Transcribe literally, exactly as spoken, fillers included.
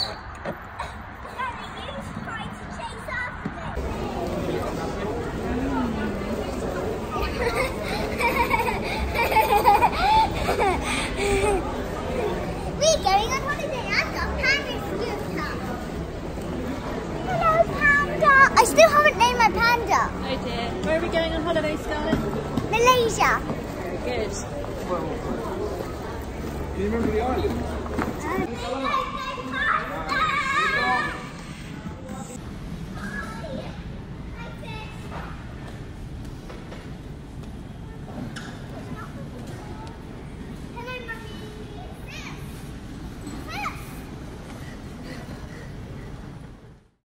We're going on holiday. I've got Panda scooter. Hello, Panda. I still haven't named my panda. Oh dear. Where are we going on holiday, Scarlett? Malaysia. Very good. Do you remember the island? Uh,